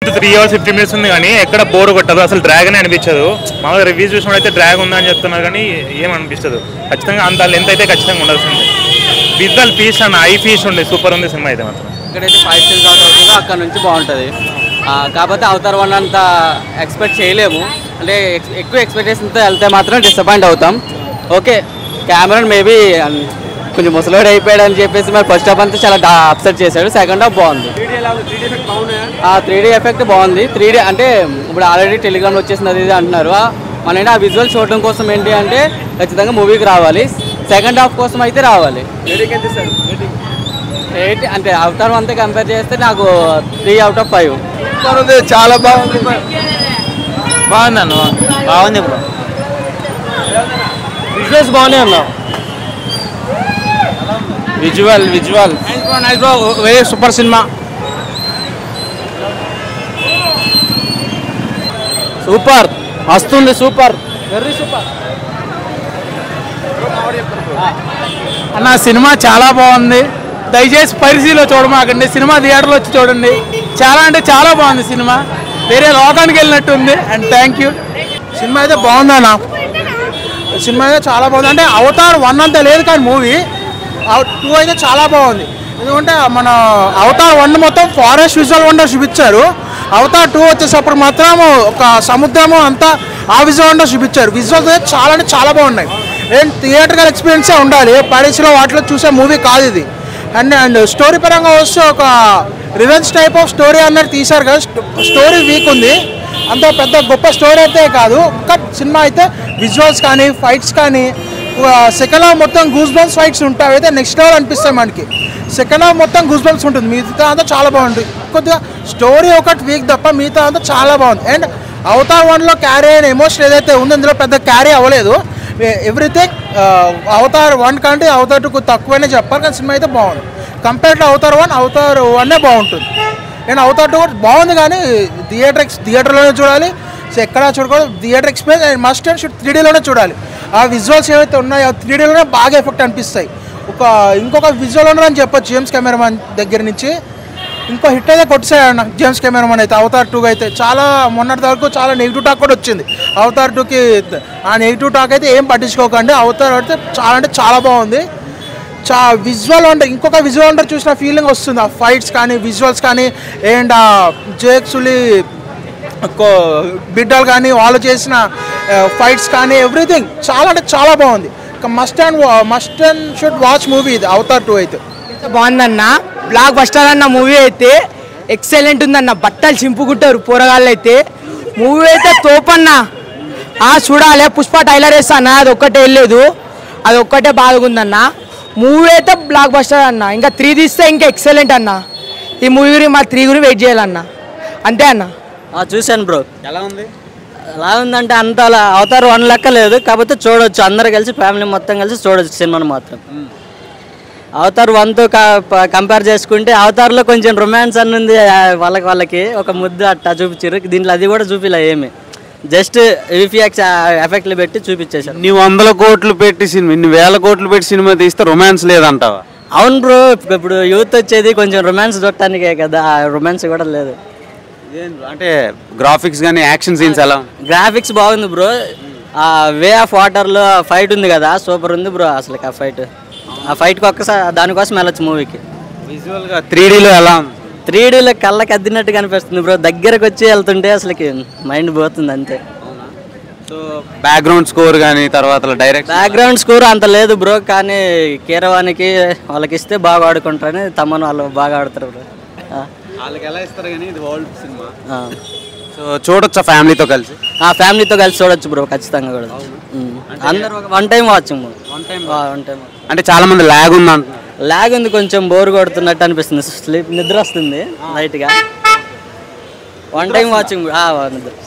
3 hours 50 minutes ఉంది కానీ ఎక్కడ బోర్ కొట్టదు, అసలు డ్రాగ్ అని అనిపించదు. మామూలుగా రివ్యూస్ చూసినప్పుడు ట్రాగ్ ఉందని చెప్తున్నారు కానీ ఏమనిపిస్తుంది. ఖచ్చితంగా అంత లెంత్ అయితే ఖచ్చితంగా ఉండాల్సింది. విజువల్ పీస్ అన్న ఐ పీస్ ఉండే సూపర్ ఉంది సినిమా అయితే మాత్రం. ఇక్కడైతే 5 స్టార్స్ అవుట్ అవుతుందో అక్కడ నుంచి బాగుంటుంది. కాకపోతే అవతార్ 1 అంత ఎక్స్పెక్ట్ చేయలేము, అంటే ఎక్కువ ఎక్స్పెక్టేషన్తో వెళ్తే మాత్రం డిసప్పాయింట్ అవుతాం. ఓకే, కెమెరాన్ మేబీ కొంచెం ముసలోడు అయిపోయాడు అని చెప్పేసి మరి ఫస్ట్ హాఫ్ అంతా చాలా అప్సెట్ చేశాడు. సెకండ్ హాఫ్ బాగుంది. 3D ఎఫెక్ట్ బాగుంది. 3D అంటే ఇప్పుడు ఆల్రెడీ టెలిగ్రామ్లో వచ్చేసింది అది ఇది అంటున్నారు. మన ఆ విజువల్ చూడడం కోసం ఏంటి అంటే ఖచ్చితంగా మూవీకి రావాలి. సెకండ్ హాఫ్ కోసం అయితే రావాలి. అంటే అవతార్ 1తో కంపేర్ చేస్తే నాకు 3 out of 5. చాలా బాగుంది. బాగుంది అన్న, బాగుంది బ్రో. విజువల్స్ బాగున్నాయి అన్న. Visual nice bro, very super cinema. Super వస్తుంది, సూపర్, వెరీ సూపర్ అన్న. సినిమా చాలా బాగుంది. దయచేసి పరిశీలో చూడమాకండి, సినిమా థియేటర్లో వచ్చి చూడండి. చాలా అంటే చాలా బాగుంది సినిమా, వేరే లోకానికి వెళ్ళినట్టు ఉంది. And thank you. సినిమా అయితే బాగుందన్న, సినిమా అయితే చాలా బాగుంది. అంటే అవతార్ 1 అంతా లేదు కానీ మూవీ 2 అయితే చాలా బాగుంది. ఎందుకంటే మన అవతార్ 1 మొత్తం ఫారెస్ట్ విజువల్ వండర్ చూపించారు. అవతార్ 2 వచ్చేసప్పుడు మాత్రం ఒక సముద్రము అంతా ఆ విజువల్ వండర్ చూపించారు. విజువల్స్ అయితే చాలా అంటే చాలా బాగున్నాయి. అండ్ థియేటర్కల్ ఎక్స్పీరియన్సే ఉండాలి, ప్యారిస్లో వాటిలో చూసే మూవీ కాదు ఇది. అండ్ స్టోరీ పరంగా వస్తే ఒక రివెంజ్ టైప్ ఆఫ్ స్టోరీ అన్నట్టు తీశారు కదా. స్టోరీ వీక్ ఉంది, అంత పెద్ద గొప్ప స్టోరీ అయితే కాదు. బట్ సినిమా అయితే విజువల్స్ కానీ ఫైట్స్ కానీ సెకండ్ హాఫ్ మొత్తం గూస్ బంప్స్ ఫైట్స్ ఉంటాయి, అయితే నెక్స్ట్ లెవెల్ అనిపిస్తాయి మనకి. సెకండ్ హాఫ్ మొత్తం గూస్ బంప్స్ ఉంటుంది, మిగతా అంతా చాలా బాగుంటుంది. కొద్దిగా స్టోరీ ఒకటి వీక్ తప్ప మిగతా అంతా చాలా బాగుంది. అండ్ అవతార్ 1లో క్యారీ అయిన ఎమోషన్ ఏదైతే ఉందో ఇందులో పెద్ద క్యారీ అవ్వలేదు. ఎవ్రీథింగ్ అవతార్ 1 కంటే అవతార్ 2 తక్కువనే చెప్పాలి, కానీ సినిమా అయితే బాగుంది. కంపేర్ టు అవతార్ 1, అవతార్ 1 బాగుంటుంది. అండ్ అవతార్ 2 కూడా బాగుంది కానీ థియేటర్లోనే చూడాలి, సో ఎక్కడా చూడకూడదు. Theatre experience and must and should 3Dలోనే చూడాలి. ఆ విజువల్స్ ఏవైతే ఉన్నాయో 3Dలోనే బాగా ఎఫెక్ట్ అనిపిస్తాయి. ఇంకొక విజువల్ ఉండరు అని చెప్పొచ్చు జేమ్స్ కెమెరామన్ దగ్గర నుంచి. ఇంకో హిట్ అయితే కొట్టేసాడు జేమ్స్ కెమెరామన్ అయితే అవతార్ 2 అయితే. చాలా మొన్నటి వరకు చాలా నెగిటివ్ టాక్ కూడా వచ్చింది అవతార్ 2కి. ఆ నెగిటివ్ టాక్ అయితే ఏం పట్టించుకోకండి, అవతార్ అయితే చాలా అంటే చాలా బాగుంది. విజువల్ వండర్, ఇంకొక విజువల్ వండర్ చూసిన ఫీలింగ్ వస్తుంది. ఆ ఫైట్స్ కానీ విజువల్స్ కానీ అండ్ జేక్ సులి బిడ్డలు కానీ వాళ్ళు చేసిన ఫైట్స్ కానీ ఎవ్రీథింగ్ చాలా అంటే చాలా బాగుంది. Must and should watch movie ఇది అవతార్ 2 అయితే. బాగుందన్న, బ్లాక్ బస్టర్ అన్న మూవీ అయితే ఎక్సలెంట్ ఉందన్న. బట్టలు చింపుకుంటారు పోరగాళ్ళు అయితే. మూవీ అయితే తోపన్న, చూడాలి. పుష్ప టైలర్ వేస్తా అన్న, అది ఒక్కటే వెళ్ళలేదు, అది ఒక్కటే బాగుందన్న. మూవీ అయితే బ్లాక్ బస్టర్ అన్న. ఇంకా 3 తీస్తే ఇంకా ఎక్సలెంట్ అన్న. ఈ మూవీ గురించి మా 3 గురించి వెయిట్ చేయాలన్న, అంతే అన్న. చూశాను బ్రో, ఎలా ఉంది? ఎలా ఉందంటే అంత అవతార్ 1 లెక్క లేదు, కాకపోతే చూడొచ్చు, అందరు కలిసి ఫ్యామిలీ మొత్తం కలిసి చూడొచ్చు సినిమాను మాత్రం. అవతార్ 1తో కంపేర్ చేసుకుంటే అవతార్లో కొంచెం రొమాన్స్ అని ఉంది, వాళ్ళకి ఒక ముద్దు అట్టా చూపించారు. దీంట్లో అది కూడా చూపిలే ఏమి, జస్ట్ విఫిఎక్స్ ఎఫెక్ట్లు పెట్టి చూపించేశారు. నీ 100 కోట్లు పెట్టి సినిమా, ఇన్ని 1000 కోట్లు పెట్టి సినిమా తీస్తే రొమాన్స్ లేదంటావా? అవును బ్రో, ఇప్పుడు యూత్ వచ్చేది కొంచెం రొమాన్స్ చూడటానికే కదా, రొమాన్స్ కూడా లేదు. అంటే గ్రాఫిక్స్ కానీ యాక్షన్ సీన్స్ ఎలా? గ్రాఫిక్స్ బాగుంది బ్రో. వే ఆఫ్ వాటర్లో ఫైట్ ఉంది కదా, సూపర్ ఉంది బ్రో. అసలు ఆ ఫైట్కి ఒక్కసారి దానికోసం వెళ్ళొచ్చు మూవీకి. విజువల్గా 3Dలో ఎలా ఉంది? 3Dలో కళ్ళకి అద్దినట్టుగా అనిపిస్తుంది బ్రో. దగ్గరకు వచ్చి వెళ్తుంటే అసలుకి మైండ్ పోతుంది అంతే. సో బ్యాక్గ్రౌండ్ స్కోర్ కానీ తర్వాత డైరెక్ట్ బ్యాక్గ్రౌండ్ స్కోర్ అంత లేదు బ్రో, కానీ కీరవానికి వాళ్ళకి ఇస్తే బాగా ఆడుకుంటారని తమను వాళ్ళు బాగా ఆడతారు బ్రో. వాళ్ళకి ఎలా ఇస్తారు కానీ ఇది వరల్డ్ సినిమా. సో చూడొచ్చా ఫ్యామిలీతో కలిసి? ఫ్యామిలీతో కలిసి చూడొచ్చు బ్రో, ఖచ్చితంగా కూడా. అందరూ ఒక 1 టైం వాచింగ్. అంటే చాలా మంది ల్యాగ్ ఉంది అంటున్నారు. ల్యాగ్ ఉంది, కొంచెం బోర్ కొడుతున్నట్టు అనిపిస్తుంది, నిద్ర వస్తుంది లైట్గా. 1 టైం వాచింగ్.